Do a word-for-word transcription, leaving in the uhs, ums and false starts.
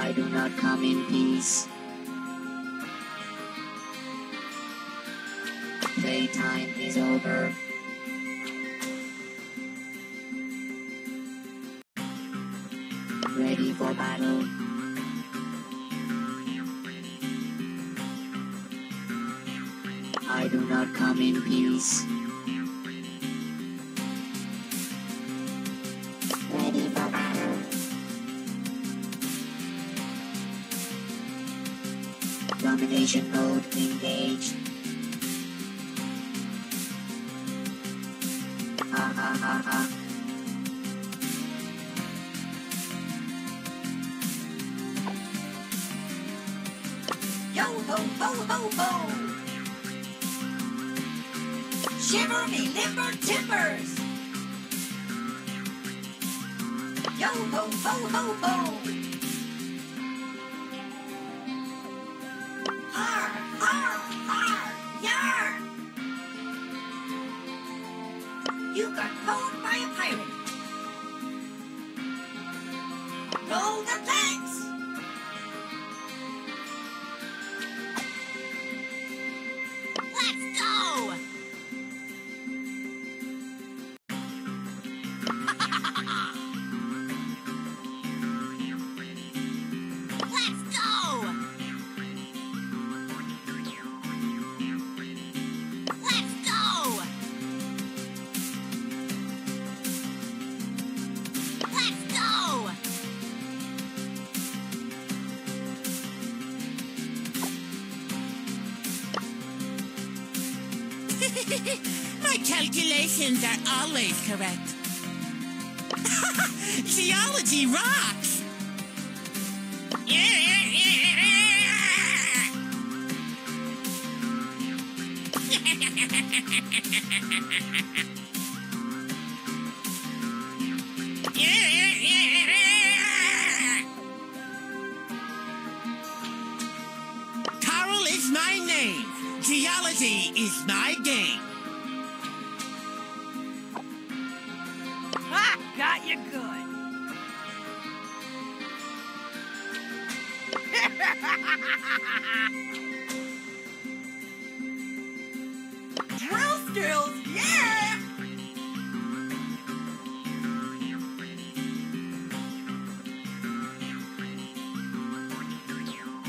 I do not come in peace. Playtime is over. Ready for battle. I do not come in peace. Ready for battle. Domination mode engaged. Ha ha ha ha. Yo ho ho ho ho! Shiver me limber timbers! Yo ho ho ho ho! Har har har yar! You got pwned by a pirate! Roll the planks! Let's go! Let's go! Let's go! Let's go! My calculations are always correct. Geology rocks! Carl is my name. Geology is my game. Ah, got you good.